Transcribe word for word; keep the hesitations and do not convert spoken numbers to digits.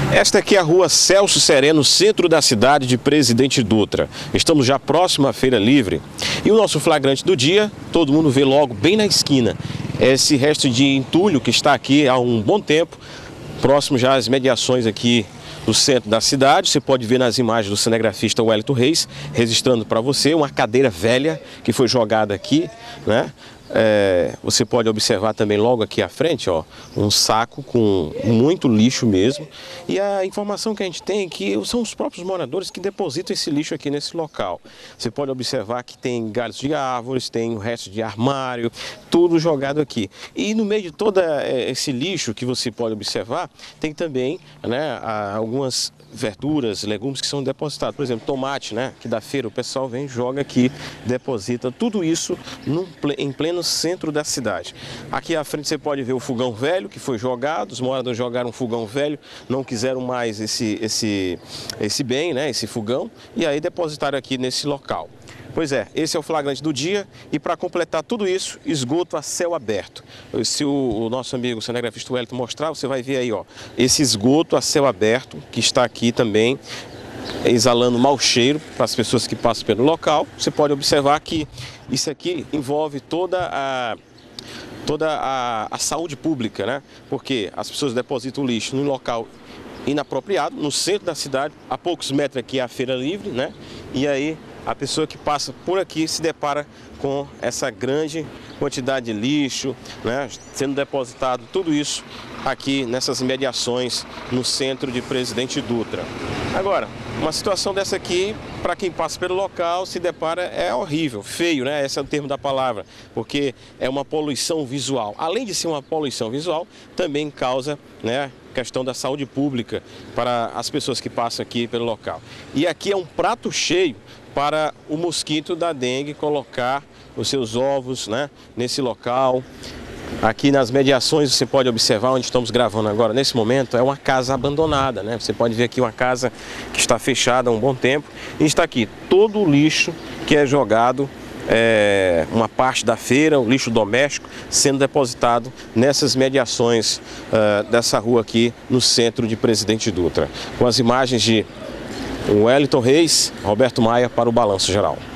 Esta aqui é a rua Celso Sereno, centro da cidade de Presidente Dutra. Estamos já próximo à Feira Livre e o nosso flagrante do dia, todo mundo vê logo bem na esquina. Esse resto de entulho que está aqui há um bom tempo, próximo já às mediações aqui do centro da cidade. Você pode ver nas imagens do cinegrafista Wellington Reis, registrando para você uma cadeira velha que foi jogada aqui, né? É, você pode observar também logo aqui à frente, ó, um saco com muito lixo mesmo. E a informação que a gente tem é que são os próprios moradores que depositam esse lixo aqui nesse local. Você pode observar que tem galhos de árvores, tem o resto de armário, tudo jogado aqui. E no meio de todo esse lixo que você pode observar, tem também, né, algumas verduras, legumes que são depositados. Por exemplo, tomate, né, que da feira o pessoal vem, joga aqui, deposita tudo isso num, em pleno centro da cidade. Aqui à frente você pode ver o fogão velho que foi jogado. Os moradores jogaram um fogão velho, não quiseram mais esse, esse, esse bem, né, esse fogão, e aí depositaram aqui nesse local. Pois é, esse é o flagrante do dia e para completar tudo isso, esgoto a céu aberto. Se o, o nosso amigo o cinegrafista Wellington mostrar, você vai ver aí, ó, esse esgoto a céu aberto que está aqui também, exalando mau cheiro para as pessoas que passam pelo local. Você pode observar que isso aqui envolve toda a toda a, a saúde pública, né? Porque as pessoas depositam o lixo no local inapropriado, no centro da cidade, a poucos metros aqui é a Feira Livre, né? E aí a pessoa que passa por aqui se depara com essa grande quantidade de lixo, né, sendo depositado tudo isso aqui nessas mediações no centro de Presidente Dutra. Agora, uma situação dessa aqui, para quem passa pelo local, se depara, é horrível, feio, né? Esse é o termo da palavra, porque é uma poluição visual. Além de ser uma poluição visual, também causa, né, questão da saúde pública para as pessoas que passam aqui pelo local. E aqui é um prato cheio para o mosquito da dengue colocar os seus ovos, né, nesse local. Aqui nas mediações você pode observar, onde estamos gravando agora, nesse momento, é uma casa abandonada, né? Você pode ver aqui uma casa que está fechada há um bom tempo. E está aqui todo o lixo que é jogado, é, uma parte da feira, o lixo doméstico, sendo depositado nessas mediações uh, dessa rua aqui no centro de Presidente Dutra. Com as imagens de Wellington Reis, Roberto Maia para o Balanço Geral.